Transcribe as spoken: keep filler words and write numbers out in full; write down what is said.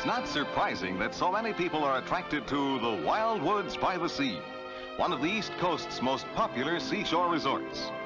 It's not surprising that so many people are attracted to the wild woods by the sea, one of the East Coast's most popular seashore resorts.